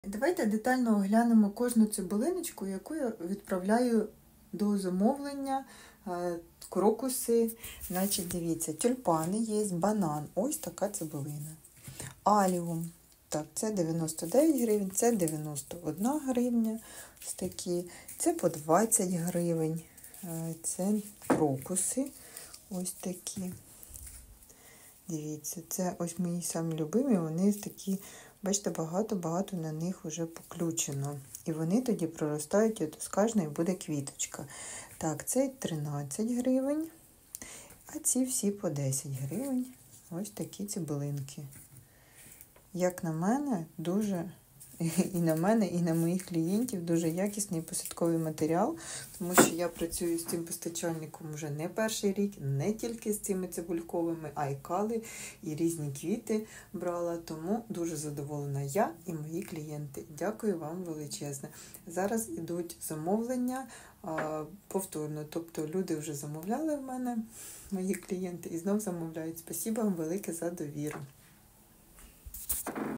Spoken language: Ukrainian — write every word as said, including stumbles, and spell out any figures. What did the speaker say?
Давайте детально оглянемо кожну цибулиночку, яку я відправляю до замовлення. Крокуси, значить, дивіться, тюльпани є, банан, ось така цибулина. Аліум, так, це дев'яносто дев'ять гривень, це дев'яносто одна гривня, ось такі, це по двадцять гривень, це крокуси, ось такі. Дивіться, це ось мої самі любимі, вони такі, бачите, багато-багато на них вже поключено. І вони тоді проростають, от з кожної буде квіточка. Так, це тринадцять гривень, а ці всі по десять гривень. Ось такі цибулинки. Як на мене, дуже, і на мене, і на моїх клієнтів дуже якісний посадковий матеріал, тому що я працюю з цим постачальником вже не перший рік, не тільки з цими цибульковими, а й кали, і різні квіти брала, тому дуже задоволена я і мої клієнти. Дякую вам величезне. Зараз ідуть замовлення а, повторно, тобто люди вже замовляли в мене, мої клієнти, і знов замовляють. Спасибо вам велике за довіру.